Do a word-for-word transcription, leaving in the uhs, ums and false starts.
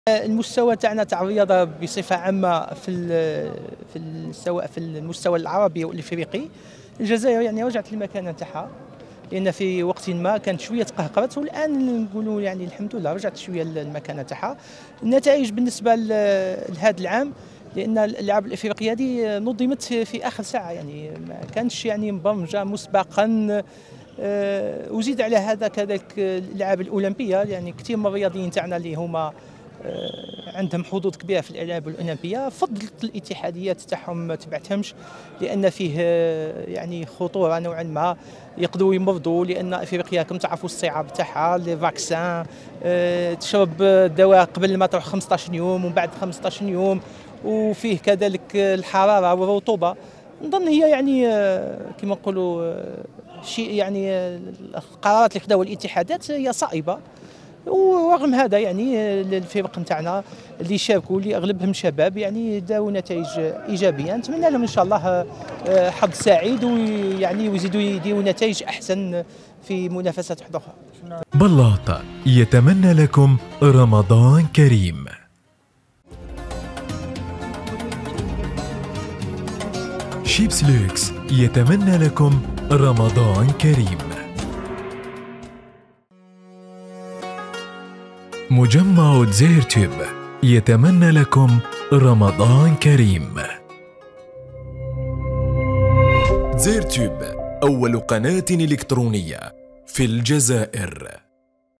المستوى تاعنا تاع الرياضه بصفه عامه في في سواء في المستوى العربي والافريقي، الجزائر يعني رجعت للمكانه تاعها، لان في وقت ما كانت شويه تقهقرت، والان نقولوا يعني الحمد لله رجعت شويه للمكانه تاعها. النتائج بالنسبه لهذا العام، لان الالعاب الافريقيه هذه نظمت في اخر ساعه، يعني ما كانش يعني مبرمجه مسبقا. وزيد على هذا كذلك الالعاب الاولمبيه، يعني كثير من الرياضيين تاعنا اللي هما عندهم حظوظ كبيره في الالعاب الاولمبيه، فضلت الاتحاديات تاعهم ما تبعتهمش، لان فيه يعني خطوره نوعا ما، يقدروا يمرضوا، لان افريقيا كما تعرفوا الصعاب تاعها لي فاكسان، تشرب الدواء قبل ما تروح خمسطاش يوم ومن بعد خمسطاش يوم، وفيه كذلك الحراره والرطوبه. نظن هي يعني كما نقولوا شيء، يعني القرارات اللي خداوها الاتحادات هي صائبه، ورغم هذا يعني الفرق نتاعنا اللي شاركوا اللي اغلبهم شباب يعني داو نتائج ايجابيه. نتمنى لهم ان شاء الله حظ سعيد، ويعني ويزيدوا يديروا نتائج احسن في منافسات اخرى. بلاط يتمنى لكم رمضان كريم. شيبس لوكس يتمنى لكم رمضان كريم. مجمع زيرتوب يتمنى لكم رمضان كريم. زيرتوب أول قناة إلكترونية في الجزائر.